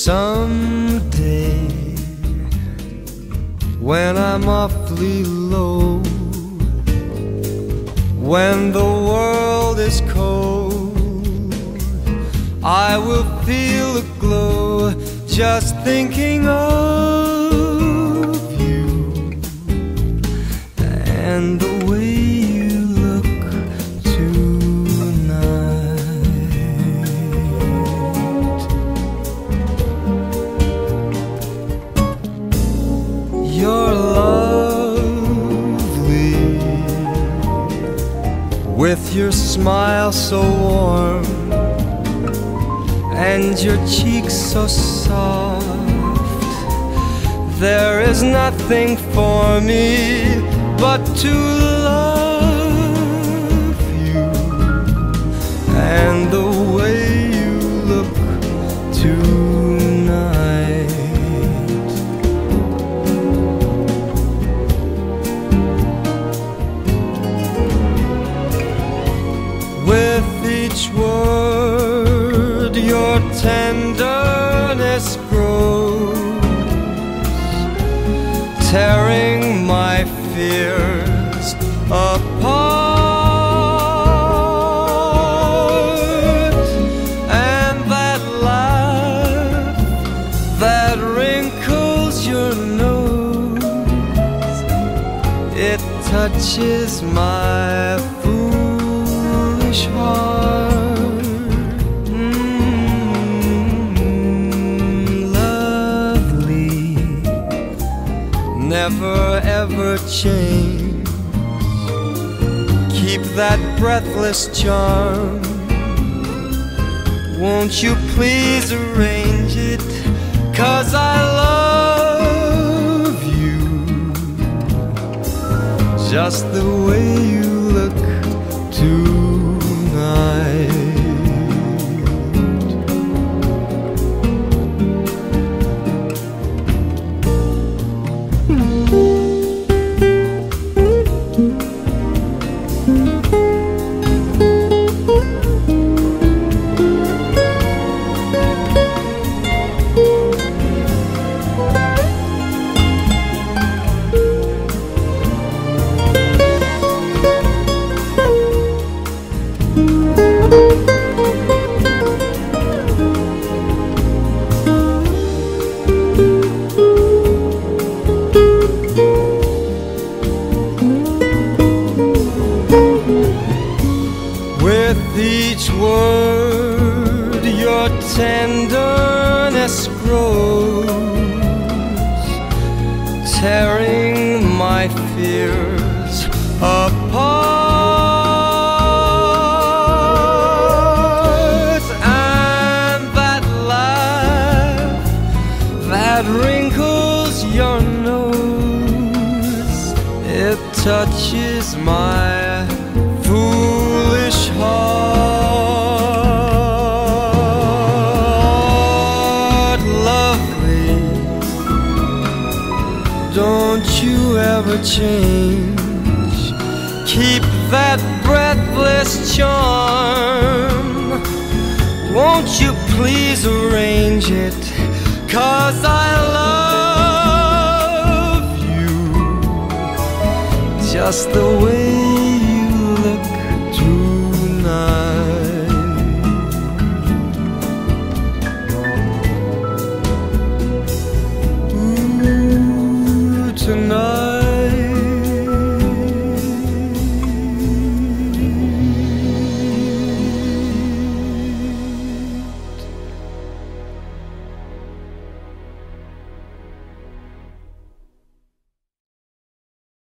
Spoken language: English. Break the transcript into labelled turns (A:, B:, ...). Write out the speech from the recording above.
A: Someday, when I'm awfully low, when the world is cold, I will feel a glow just thinking of you and the way you look tonight. You're lovely with your smile so warm and your cheeks so soft. There is nothing for me but to love you and the way you look tonight. With each word your tenderness grows, tearing my fears apart. And that laugh that wrinkles your nose, it touches my foolish heart. Never ever change. Keep that breathless charm. Won't you please arrange it? 'Cause I love you just the way you look tonight. With each word your tenderness grows, tearing my fears apart. And that laugh that wrinkles your nose, it touches my foolish heart. Lovely, don't you ever change. Keep that breathless charm. Won't you please arrange it? 'Cause I love you just the way